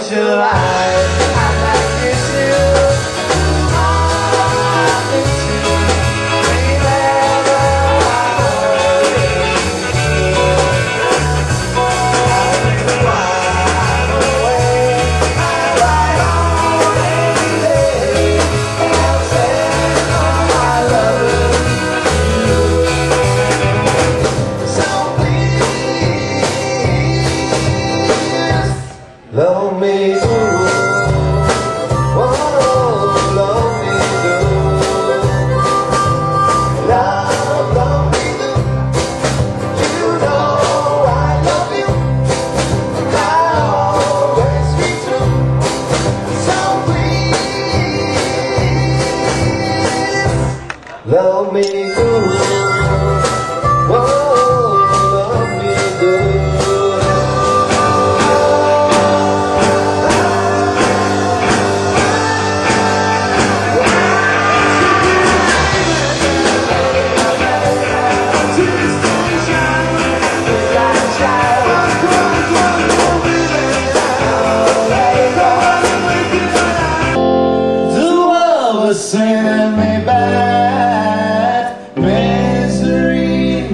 Love me do. Send me back, misery.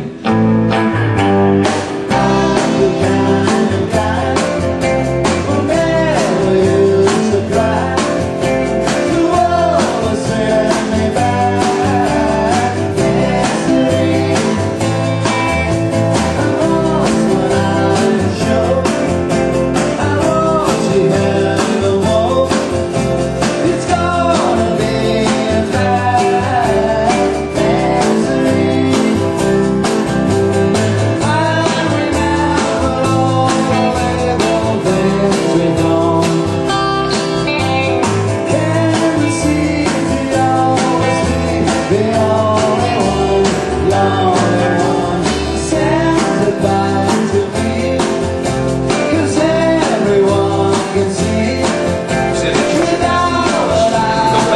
I'm the kind of guy who never used to cry. You always send me back, misery. I lost when I'm sure I want you here no more. It's gonna be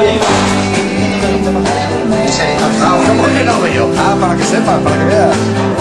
para que sepas, para que veas.